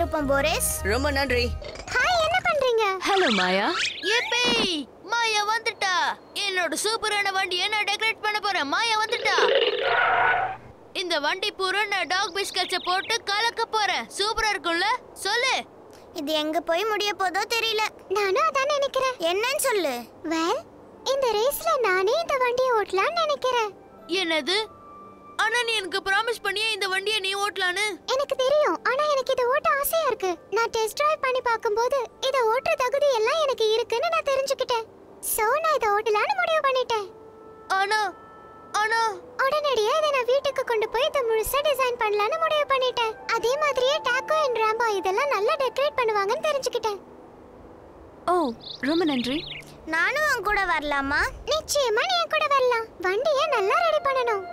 ஓட்டிட்டு இருப்போம் போரிஸ். ரொம்ப நன்றி. ஹாய், என்ன பண்றீங்க? ஹலோ மாயா. ஏப்பே மாயா வந்துட்டா. என்னோட சூப்பரான வண்டியை நான் டெக்கரேட் பண்ண போறேன். மாயா வந்துட்டா. இந்த வண்டி பூரா நான் டாக் பிஸ்கட்ஸை போட்டு கலக்க போறேன். சூப்பரா இருக்கும்ல? சொல்லு. இது எங்க போய் முடிய போதோ தெரியல. நானும் அதான் நினைக்கிறேன். என்னன்னு சொல்லு. வெல், இந்த ரேஸ்ல நானே இந்த வண்டியை ஓட்டலாம்னு நினைக்கிறேன். என்னது? ஆனா நீ எனக்கு ப்ராமிஸ் பண்ணியே இந்த வண்டியை நீ ஓட்டலான்னு. எனக்கு தெரியும், ஆனா எனக்கு இத ஓட்ட ஆசையா இருக்கு. நான் டெஸ்ட் டிரைவ் பண்ணி பாக்கும்போது இத ஓட்ட தகுதி எல்லாம் எனக்கு இருக்குன்னு நான் தெரிஞ்சுக்கிட்டேன். சோ நான் இத ஓட்டலாம்னு முடிவு பண்ணிட்டேன். ஆனா ஆனா உடனடியா இத நான் வீட்டுக்கு கொண்டு போய் இத முழுசா டிசைன் பண்ணலாம்னு முடிவு பண்ணிட்டேன். அதே மாதிரியே டாக்கோ அண்ட் ராம்போ இதெல்லாம் நல்லா டெக்கரேட் பண்ணுவாங்கன்னு தெரிஞ்சுக்கிட்டேன். ஓ, ரொம்ப நன்றி. நானும் உன் கூட வரலாமா? நிச்சயமா நீ என் கூட வரலாம். வண்டியை நல்லா ரெடி பண்ணனும்.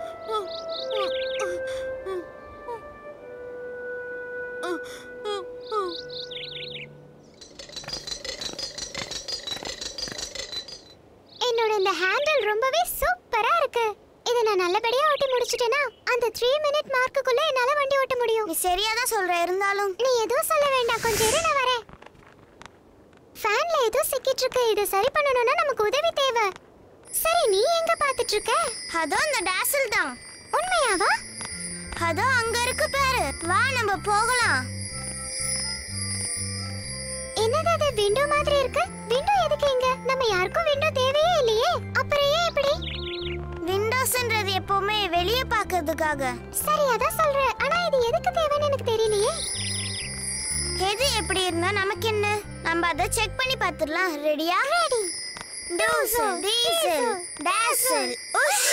என்னோட இந்த ஹேண்டில் ரொம்பவே சூப்பரா இருக்கு. இத நான் நல்லபடியா ஓட்டி முடிச்சிட்டேனா அந்த 3 மினிட் மார்க்குக்குள்ள என்னால வண்டி ஓட்ட முடியும். நீ சரியா தான் சொல்ற. இருந்தாலும் நீ எதுவும் சொல்ல வேண்டாம். கொஞ்சம் இரு, நான் வரேன். ஃபேன்ல ஏதோ சிக்கிட்டு இருக்கு. இத சரி பண்ணனும்னா நமக்கு உதவி தேவை. சரி, நீ எங்க பாத்துட்டு இருக்க? அதோ அந்த டாசல் தான். உண்மையாவா? அதோ அங்க இருக்கு பாரு. வா, நம்ம போகலாம். என்னது அது? விண்டோ மாதிரி இருக்கு. விண்டோ எதுக்கு இங்க? நம்ம யாருக்கும் விண்டோ தேவையே இல்லையே. அப்புறம் ஏன் இப்படி? விண்டோஸ்ன்றது எப்பவுமே வெளியே பார்க்கிறதுக்காக. சரி, அதான் சொல்றேன். ஆனா இது எதுக்கு தேவைன்னு எனக்கு தெரியலையே. எது எப்படி இருந்தா நமக்கு என்ன? நம்ம அதை செக் பண்ணி பார்த்துடலாம். ரெடியா? ரெடி. டூசல், டீசல், டாசல். உஷ்.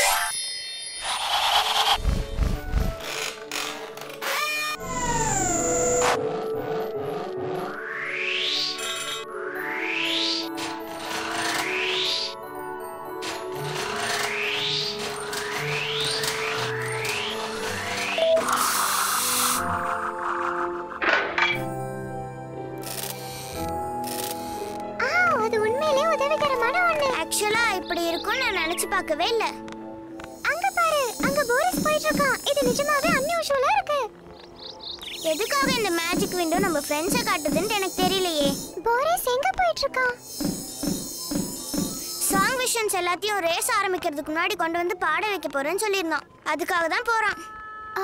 ஆக்சுவலா இப்படி இருக்கும்னு நான் நினைச்சு பார்க்கவே இல்ல. அங்க பாரு, அங்க போரிஸ் போயிட்டு இருக்கான். இது நிஜமாவே அன்யூஷுவலா இருக்கு. எதுக்காக இந்த மேஜிக் விண்டோ நம்ம ஃப்ரெண்ட்ஸை காட்டுதுன்னு எனக்கு தெரியலையே. போரிஸ் எங்க போயிட்டு இருக்கான்? சாங் விஷன்ஸ் எல்லாத்தையும் ரேஸ் ஆரம்பிக்கிறதுக்கு முன்னாடி கொண்டு வந்து பாட வைக்க போறேன்னு சொல்லியிருந்தான். அதுக்காக தான் போறான். ஓ,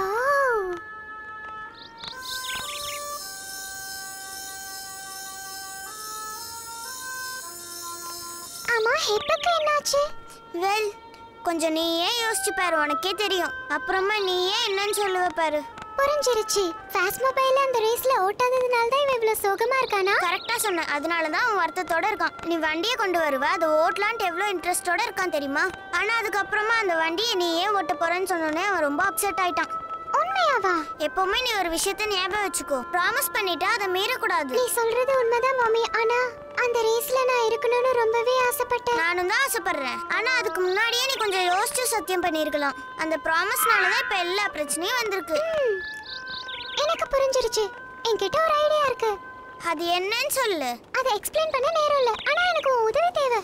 ஆமா, ஹெட்டுக்கு என்னாச்சு? வெல், கொஞ்சம் நீயே யோசிச்சு பாரு, உனக்கே தெரியும். அப்புறமா நீயே என்னன்னு சொல்லுவ பாரு. புரிஞ்சிருச்சு. ஃபாஸ்ட் மொபைல்ல அந்த ரேஸ்ல ஓட்டாததுனால தான் இவன் இவ்வளவு சோகமா இருக்கானா? கரெக்ட்டா சொன்ன. அதனால தான் அவன் வருத்தத்தோட இருக்கான். நீ வண்டியை கொண்டு வருவ, அதை ஓட்டலான்ட்டு எவ்வளவு இன்ட்ரெஸ்டோட இருக்கான் தெரியுமா? ஆனா அதுக்கப்புறமா அந்த வண்டியை நீ ஏன் ஓட்ட போறேன்னு சொன்னோன்னே அவன் ரொம்ப அப்செட் ஆயிட்டான். உண்மையாவா? எப்பவுமே நீ ஒரு விஷயத்தை ஞாபகம் வச்சுக்கோ. ப்ராமிஸ் பண்ணிட்டா அதை மீறக்கூடாது. நீ சொல்றது உண்மைதான் மாமி. ஆனா அந்த ரேஸ்ல நான் இருக்கணும்னு ரொம்பவே ஆசைப்பட்டேன். நானும் தான் ஆசைப்படுறேன். ஆனா அதுக்கு முன்னாடியே நீ கொஞ்சம் யோசிச்சு சத்தியம் பண்ணிருக்கலாம். அந்த ப்ராமிஸ்னால தான் இப்ப எல்லா பிரச்சனையும் வந்திருக்கு. எனக்கு புரிஞ்சிருச்சு. என்கிட்ட ஒரு ஐடியா இருக்கு. அது என்னன்னு சொல்லு. அதை எக்ஸ்பிளைன் பண்ண நேரம் இல்ல. ஆனா எனக்கு உதவி தேவை.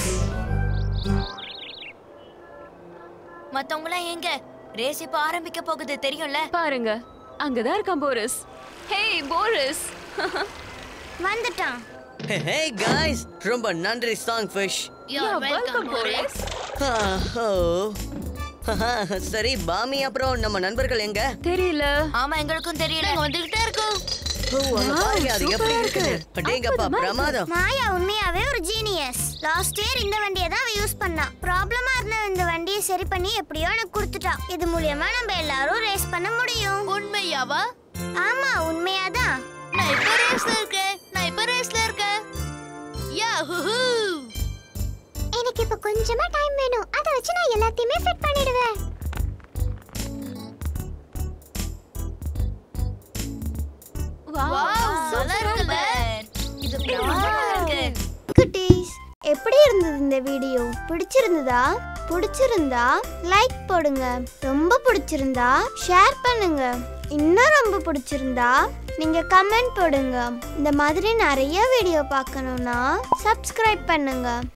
மத்தவங்கலாம் எங்க? ரேஸ் இப்ப ஆரம்பிக்க போகுது, தெரியும்ல? பாருங்க, அங்கதான் இருக்கான் போரிஸ். Hey Boris. வந்துட்டான். Hey guys, ரொம்ப நன்றி song fish. You're welcome, Boris. சரி பாமி, அப்புறம் நம்ம நண்பர்கள் எங்க? தெரியல. ஆமா, எங்களுக்கும் தெரியல. வந்துகிட்டே இருக்கோம். அங்க பாருங்க, அது எப்படி இருக்குது. அடேங்கப்பா, பிரமாதம். மாயா உண்மையாவே ஒரு ஜீனியஸ். லாஸ்ட் இயர் இந்த வண்டியை தான் அவ யூஸ் பண்ணா. ப்ராப்ளமா இருந்த இந்த வண்டியை சரி பண்ணி எப்படியோ எனக்கு கொடுத்துட்டா. இது மூலமா நம்ம எல்லாரும் ரேஸ் பண்ண முடியும். உண்மையாவா? ஆமா, உண்மையாதான். நான் இப்ப ரேஸ்ல இருக்கேன். யாஹூ! எனக்கு இப்ப கொஞ்சமா டைம் வேணும். அத வச்சு நான் எல்லாத்தையுமே ஃபிட் பண்ணிடுவேன். வாவ், நல்லா இருக்குல்ல? இது பிரமாதமா இருக்கு. குட்டீஸ், எப்படி இருந்தது இந்த வீடியோ? பிடிச்சிருந்தா லைக் போடுங்க. ரொம்ப பிடிச்சிருந்தா ஷேர் பண்ணுங்க. இன்னும் ரொம்ப பிடிச்சிருந்தா நீங்க கமெண்ட் போடுங்க. இந்த மாதிரி நிறைய வீடியோ பார்க்கணும்னா சப்ஸ்கிரைப் பண்ணுங்க.